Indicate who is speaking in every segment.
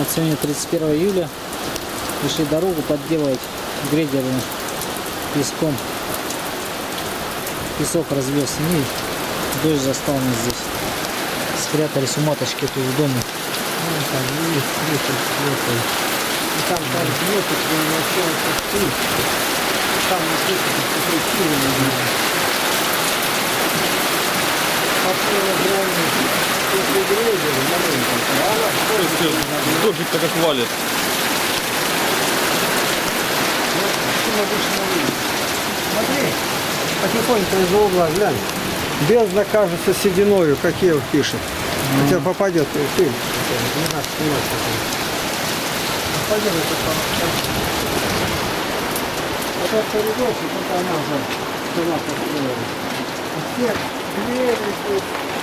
Speaker 1: Вот сегодня 31 июля. Решили дорогу подделывать грейдерами, песком. Песок развез. И дождь застал нас здесь. Спрятались у матушки тут в доме.
Speaker 2: Там нету, там
Speaker 3: дождик-то как валит.
Speaker 2: Смотри, потихоньку из-за угла, глянь. Бездна кажется сединою, какие он пишет. Хотя попадет ты. Не надо снимать такое. Попадет это там. Вот этот коридорчик, это она уже сама построила. Все двери тут,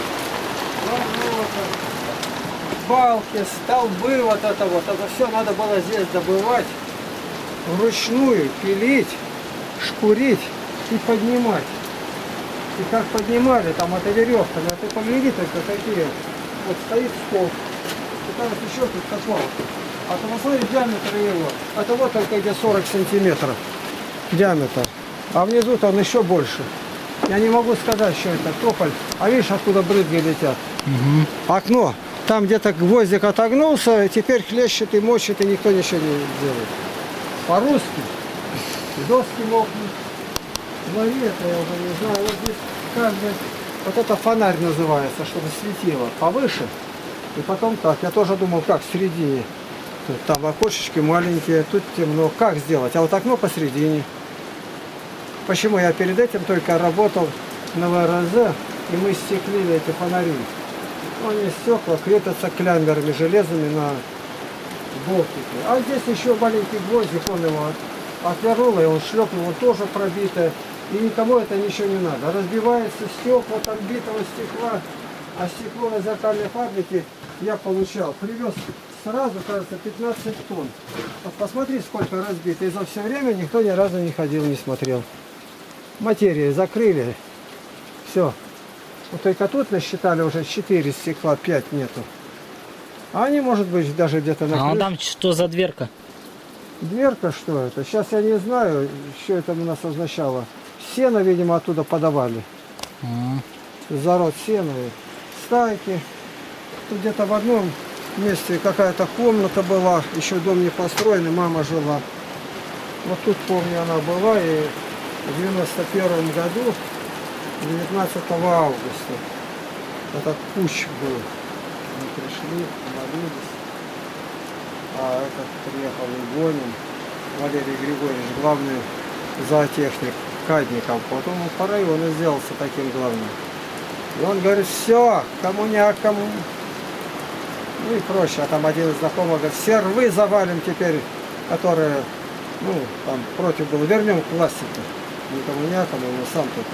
Speaker 2: ворота, балки, столбы, вот это все надо было здесь добывать, вручную пилить, шкурить и поднимать. И как поднимали, там эта веревка, а ты погляди только какие. Вот стоит стол, и там еще тут котлов. А то посмотри диаметр его. Это вот только где 40 сантиметров диаметр. А внизу-то он еще больше. Я не могу сказать, что это тополь. А видишь, откуда брызги летят? Угу. Окно. Там где-то гвоздик отогнулся, теперь хлещет и мочит, и никто ничего не делает. По-русски. Доски мокнут. Лови это, я уже не знаю. Вот здесь каждый... Вот это фонарь называется, чтобы светило повыше. И потом так. Я тоже думал, как в середине. Там окошечки маленькие, тут темно. Как сделать? А вот окно посередине. Почему я перед этим только работал на ВРЗ, и мы стеклили эти фонари. Они стекла крепятся клямберами железными на болтики. А здесь еще маленький гвоздик, он его отвернул, и он шлепнул, он тоже пробитый. И никому это ничего не надо. Разбивается стекла, там битого стекла. А стекло на зеркальной фабрике я получал. Привез сразу, кажется, 15 тонн. Вот посмотри, сколько разбито. И за все время никто ни разу не ходил, не смотрел. Материи закрыли. Все. Вот только тут насчитали уже 4 стекла, 5 нету. А они, может быть, даже где-то на...
Speaker 1: А там что за дверка?
Speaker 2: Дверка, что это? Сейчас я не знаю, что это у нас означало. Сено, видимо, оттуда подавали. Зарод сена, стайки. Тут где-то в одном месте какая-то комната была. Еще дом не построенный, мама жила. Вот тут, помню, она была. И в 91 году, 19 августа, этот путч был. Мы пришли, молились. А этот приехал Игонин, Валерий Григорьевич, главный зоотехник Кадников. Потом он по району сделался таким главным. И он говорит, все, коммунякам. Ну и проще. А там один из знакомых говорит, все рвы завалим теперь, которые, ну, там против был. Вернем к власти-то. Не коммунякам, он сам только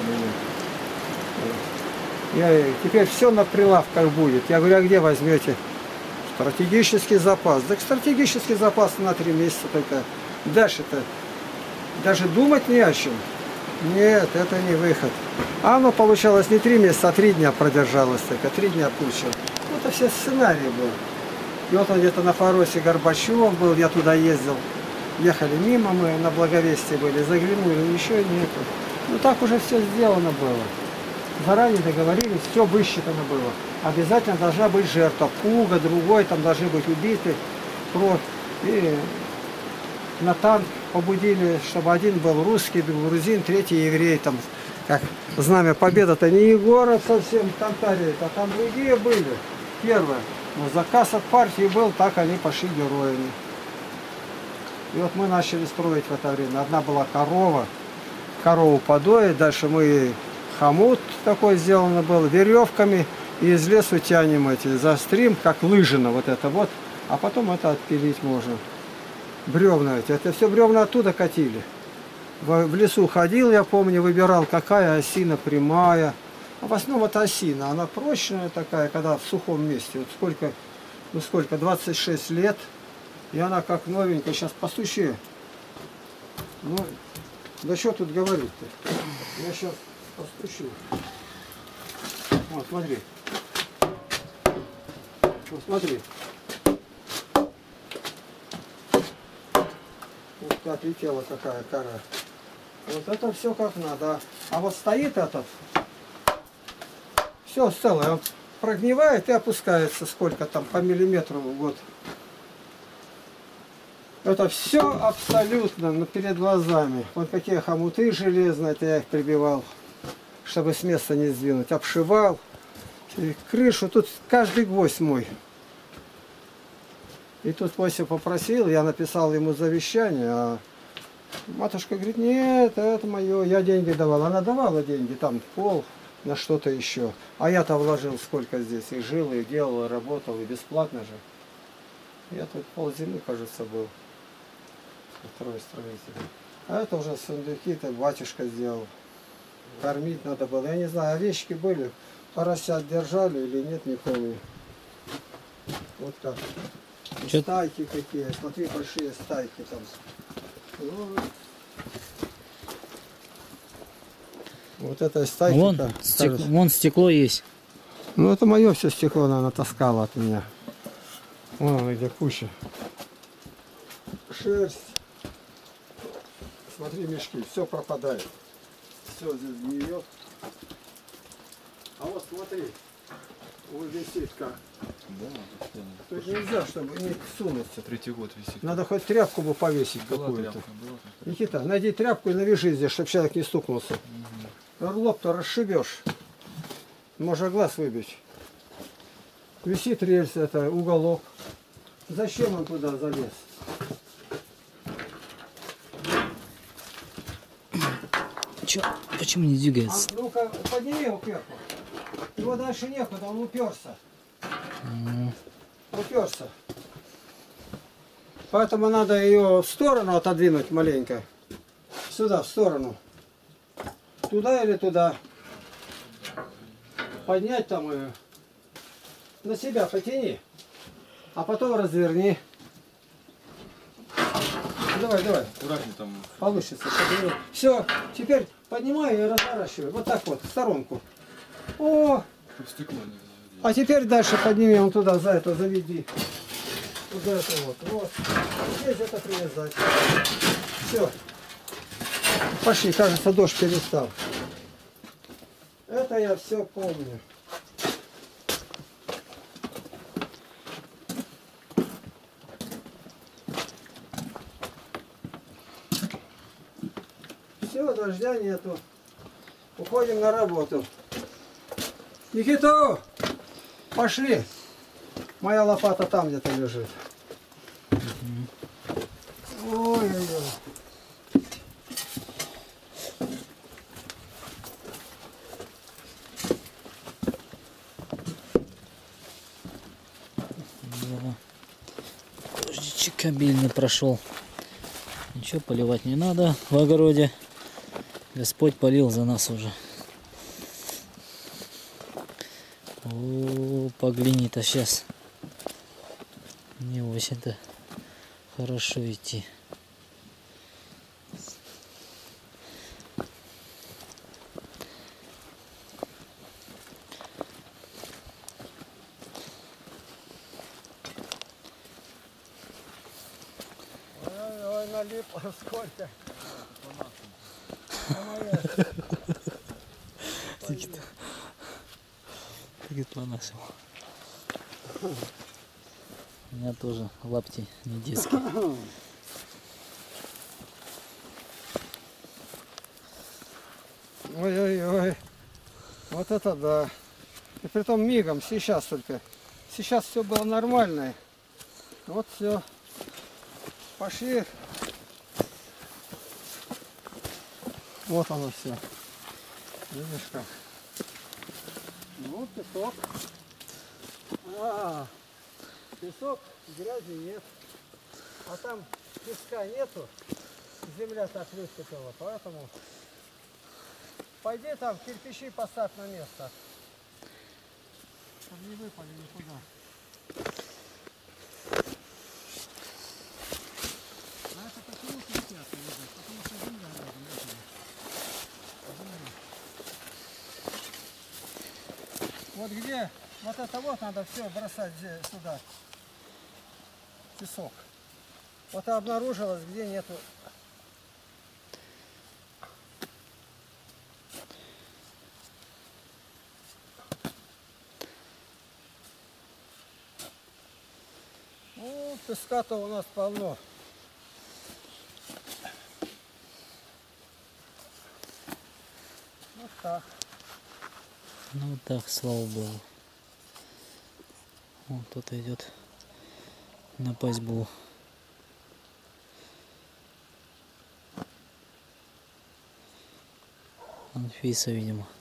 Speaker 2: меня. Теперь все на прилавках будет. Я говорю, а где возьмете? Стратегический запас. Так стратегический запас на 3 месяца только. Дальше-то даже думать не о чем. Нет, это не выход. А оно получалось не 3 месяца, а 3 дня продержалось только. 3 дня получил. Это все сценарий был. И вот он где-то на Фаросе Горбачев был, я туда ездил. Ехали мимо, мы на Благовестии были, заглянули, ничего нету. Ну так уже все сделано было. Заранее договорились, все высчитано было. Обязательно должна быть жертва. Пуга, другой, там должны быть убиты. Кровь. И на танк побудили, чтобы один был русский, грузин, третий еврей. Там, как знамя победа-то не Егоров совсем, Тантария, а там другие были. Первое. Но заказ от партии был, так они пошли героями. И вот мы начали строить в это время. Одна была корова. Корову подоить, дальше мы хомут такой сделано был, веревками. И из лесу тянем эти, заострим, как лыжина вот это вот. А потом это отпилить можно. Бревна эти. Это все бревна оттуда катили. В лесу ходил, я помню, выбирал, какая осина прямая. А в основном это осина. Она прочная такая, когда в сухом месте. Вот сколько, ну сколько, 26 лет. И она как новенькая. Сейчас постучи. Ну, да что тут говорить-то? Я сейчас постучу. Вот, смотри. Вот, смотри. веточка отлетела, какая кора. Вот это все как надо. А вот стоит этот, все целое, он прогнивает и опускается, сколько там, по миллиметру в год. Это все абсолютно перед глазами. Вот какие хомуты железные, это я их прибивал, чтобы с места не сдвинуть. Обшивал. И крышу, тут каждый гвоздь мой. И тут Вася попросил, я написал ему завещание, а матушка говорит, нет, это мое, я деньги давал. Она давала деньги, там пол, на что-то еще. А я-то вложил сколько здесь, и жил, и делал, и работал, и бесплатно же. Я тут ползимы, кажется, был. Второй строитель. А это уже сундуки-то батюшка сделал. Кормить надо было. Я не знаю, овечки были, поросят держали или нет, не помню. Вот так. И стайки какие, смотри, большие стайки там. Вот это стайки.
Speaker 1: Вон стекло есть.
Speaker 2: Ну это мое все стекло, она таскала от меня. Вон где куча. Шерсть. Смотри, мешки, все пропадает. Все здесь гниет. А вот смотри, вот висит как.
Speaker 3: Да,
Speaker 2: Тут нельзя, чтобы не сунуться.
Speaker 3: третий год висит.
Speaker 2: Надо хоть тряпку бы повесить какую-то. Никита, найди тряпку и навяжи здесь, чтобы человек не стукнулся. Лоб-то расшибешь. Можно глаз выбить. Висит рельса, это уголок. Зачем он туда залез?
Speaker 1: Чё? Почему не двигается?
Speaker 2: А ну-ка, подними его кверху. Его дальше некуда, он уперся. Уперся. Поэтому надо ее в сторону отодвинуть маленько. Сюда, в сторону. Туда или туда. Поднять там ее. На себя потяни. А потом разверни. Давай, давай.
Speaker 3: Аккуратнее там.
Speaker 2: Получится. Все, теперь поднимай и разворачивай. Вот так вот, в сторонку. О!
Speaker 3: Стекло нельзя.
Speaker 2: А теперь дальше подними, он туда, за это заведи. Вот за это вот. Вот. Здесь это привязать. Все. Пошли, кажется, дождь перестал. Это я все помню. Все, дождя нету. Уходим на работу. Никита, пошли. Моя лопата там где-то лежит. Ой-ой-ой.
Speaker 1: Дождичек обильный прошел. Ничего поливать не надо в огороде. Господь полил за нас уже. О, по глине-то сейчас не очень-то хорошо идти.
Speaker 2: Ой, налипло сколько.
Speaker 1: Поносил. У меня тоже лапти не детские.
Speaker 2: Ой-ой-ой. Вот это да. И притом мигом, сейчас только. Сейчас все было нормально. Вот все. Пошли. Вот оно все. Видишь как? Ну, песок. Песок, грязи нет. А там песка нету. Земля так высыпала, поэтому пойди там кирпичи поставь на место. Чтобы не выпали никуда. А это почему песок? Потому что земля рядом. Вот где, вот это вот надо все бросать сюда, песок. Вот обнаружилось, где нету Песка-то у нас полно. Вот так.
Speaker 1: Ну вот так, слава богу. Вот кто-то идет на пасьбу. Анфиса, видимо.